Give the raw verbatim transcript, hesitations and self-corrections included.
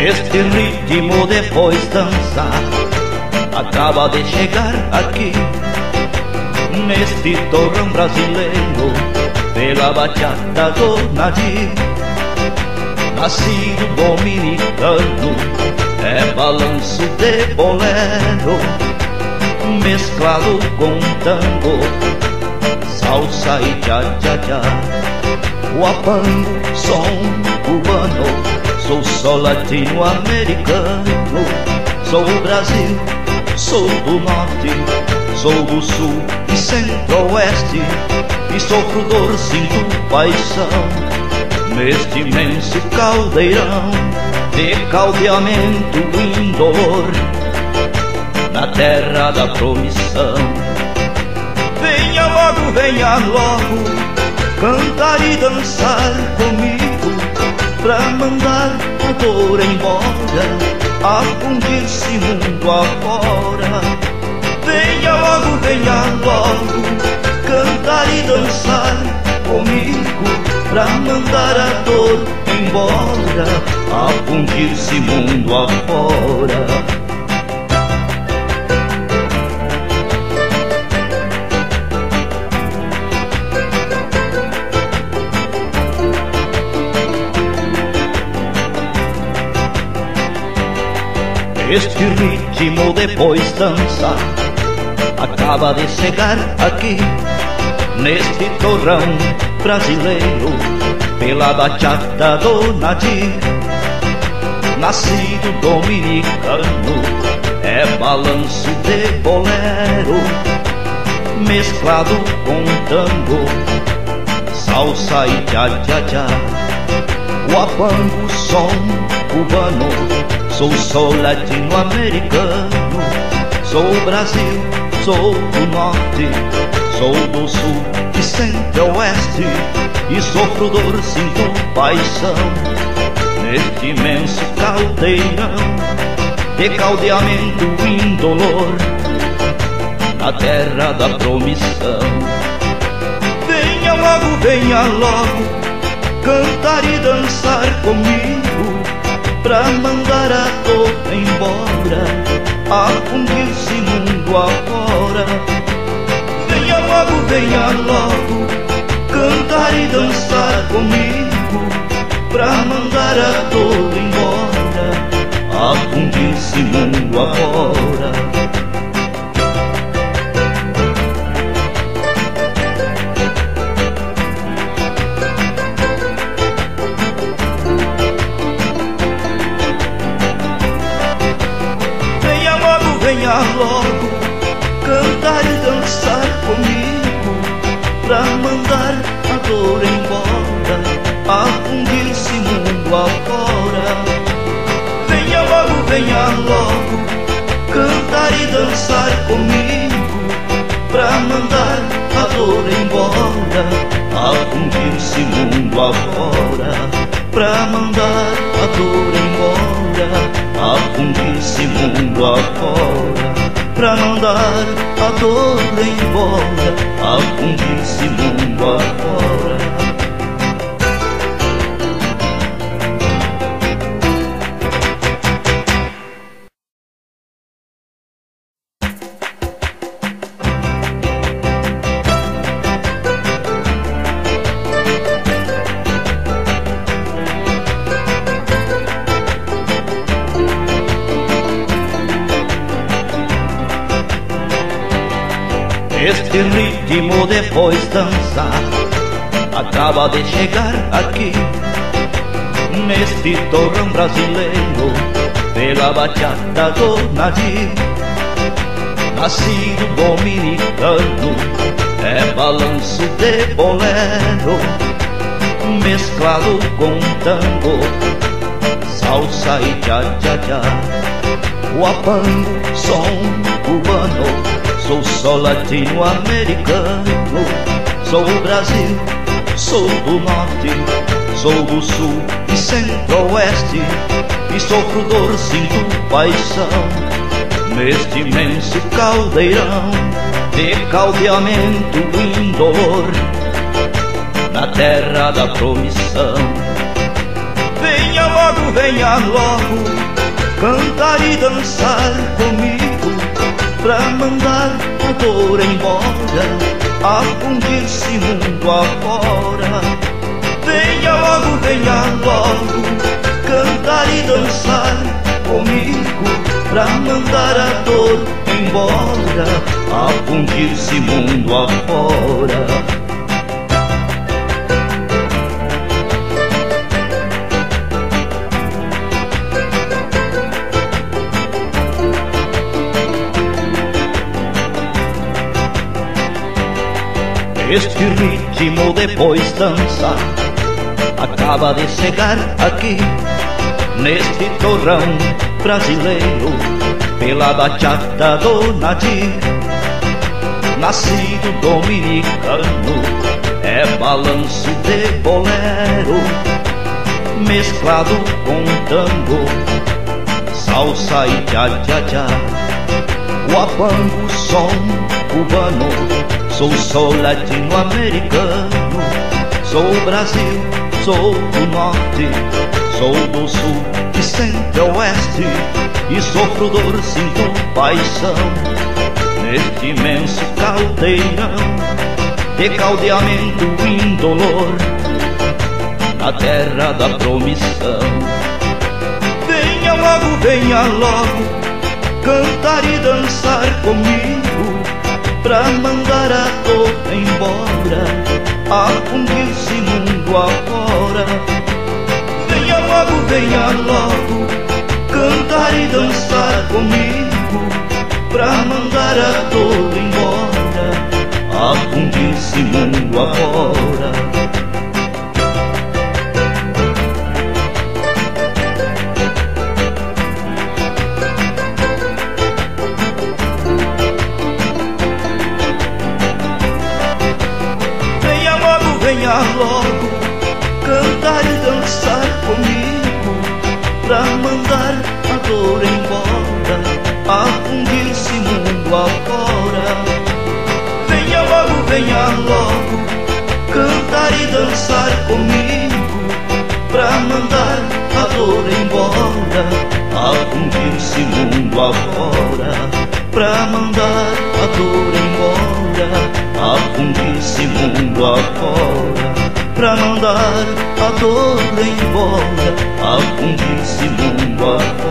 Este ritmo depois dançar acaba de chegar aqui, neste torrão brasileiro, pela bachata do Nadir. Nascido dominicano, é balanço de bolero, mesclado com tango, salsa e tcha-tcha-tcha. Guapango, som cubano, sou só latino-americano. Sou do Brasil, sou do norte, sou do sul e centro-oeste, e sofro dor, sinto paixão neste imenso caldeirão de caldeamento indolor, na terra da promissão. Venha logo, venha logo, cantar e dançar comigo, pra mandar a dor embora, afundir-se mundo afora. Venha logo, venha logo, cantar e dançar comigo, pra mandar a dor embora, afundir-se mundo afora. Este ritmo depois dançar acaba de chegar aqui, neste torrão brasileiro, pela bachata do Nadir. Nascido dominicano, é balanço de bolero, mesclado com tango, salsa e tcha-tcha-tcha. Guapango, som cubano, sou só latino-americano. Sou Brasil, sou do norte, sou do sul e centro-oeste, e sofro dor, sinto paixão neste imenso caldeirão de caldeamento indolor, na terra da promissão. Venha logo, venha logo, cantar e dançar comigo, pra mandar a dor embora, afundir-se mundo afora. Venha logo, venha logo, cantar e dançar comigo, pra mandar a dor embora, afundir-se mundo afora. Venha logo, cantar e dançar comigo, pra mandar a dor embora, afundir-se mundo afora. Venha logo, venha logo, cantar e dançar comigo, pra mandar a dor embora, afundir-se mundo afora. Pra mandar a dor embora, afundir-se mundo afora. Pra mandar a dor embora, afundir-se mundo afora. Este ritmo depois dançar acaba de chegar aqui, neste torrão brasileiro, pela bachata do Nadir. Nascido dominicano, é balanço de bolero, mesclado com tango, salsa e tcha-tcha-tcha. Guapango, som cubano, sou só latino-americano. Sou do Brasil, sou do norte, sou do sul e centro-oeste, e sofro dor, sinto paixão neste imenso caldeirão de caldeamento indolor, na terra da promissão. Venha Venha logo, venha logo, cantar e dançar comigo, pra mandar a dor embora, afundir-se mundo afora. Venha logo, venha logo, cantar e dançar comigo, pra mandar a dor embora, afundir-se mundo afora. Este ritmo depois dança acaba de chegar aqui, neste torrão brasileiro, pela bachata do Nadir. Nascido dominicano, é balanço de bolero, mesclado com tango, salsa e tchá-tchá-tchá. Guapango, som cubano, sou só latino-americano. Sou Brasil, sou do norte, sou do sul e centro-oeste, e sofro dor, sinto paixão neste imenso caldeirão de caldeamento indolor, na terra da promissão. Venha logo, venha logo, cantar e dançar comigo, pra mandar a dor embora, afundir-se mundo afora. Venha logo, venha logo, cantar e dançar comigo, pra mandar a dor embora, afundir-se mundo afora. Venha logo, cantar e dançar comigo, pra mandar a dor embora, afundir-se mundo afora. Venha logo, venha logo, cantar e dançar comigo, pra mandar a dor embora, afundir-se mundo afora. Pra mandar a dor embora, afundir-se mundo afora. Pra mandar a dor embora, afundir-se mundo afora.